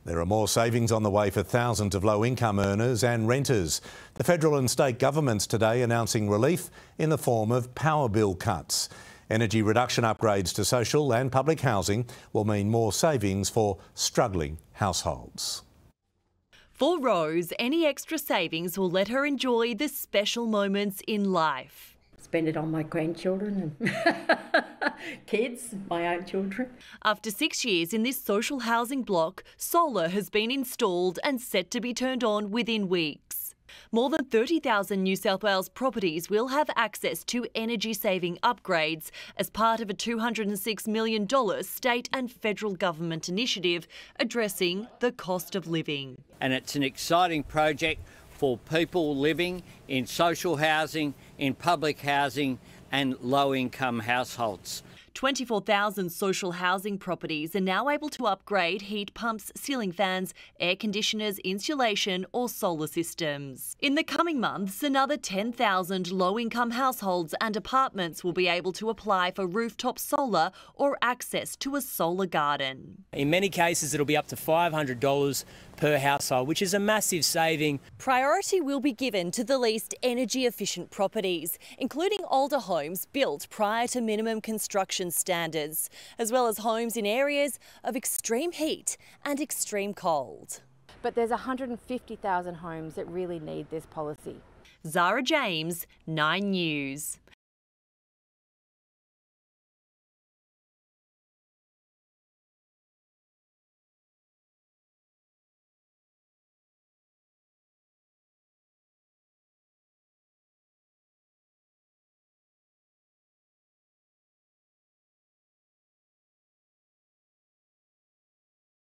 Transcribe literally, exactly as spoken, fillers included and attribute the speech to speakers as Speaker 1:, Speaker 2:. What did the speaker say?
Speaker 1: There are more savings on the way for thousands of low-income earners and renters. The federal and state governments today announcing relief in the form of power bill cuts. Energy reduction upgrades to social and public housing will mean more savings for struggling households.
Speaker 2: For Rose, any extra savings will let her enjoy the special moments in life.
Speaker 3: Spend it on my grandchildren and kids, my own children.
Speaker 2: After six years in this social housing block, solar has been installed and set to be turned on within weeks. More than thirty thousand New South Wales properties will have access to energy-saving upgrades as part of a two hundred six million dollars state and federal government initiative addressing the cost of living.
Speaker 4: And it's an exciting project for people living in social housing, in public housing and low-income households.
Speaker 2: twenty-four thousand social housing properties are now able to upgrade heat pumps, ceiling fans, air conditioners, insulation or solar systems. In the coming months, another ten thousand low-income households and apartments will be able to apply for rooftop solar or access to a solar garden.
Speaker 5: In many cases, it'll be up to five hundred dollars per household, which is a massive saving.
Speaker 2: Priority will be given to the least energy-efficient properties, including older homes built prior to minimum construction standards, as well as homes in areas of extreme heat and extreme cold.
Speaker 6: But there's one hundred fifty thousand homes that really need this policy.
Speaker 2: Zara James, Nine News.